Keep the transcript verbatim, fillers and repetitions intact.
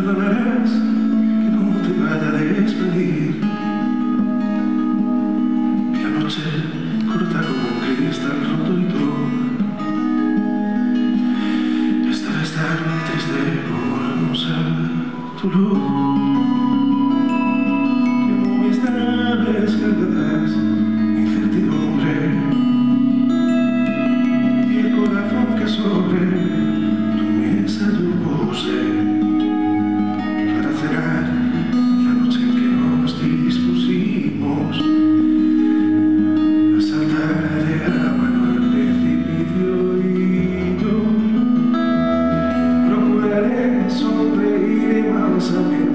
perdonarás que no te vaya a despedir. La noche corta como un cristal roto y tú estarás tan triste por no saber tu luz, que nubes naves cargadas incertidumbre y el corazón que sobre tu mesa yo puse para cenar la noche en que nos dispusimos a saltar de la mano del precipicio, y yo procuraré sonreír mansamente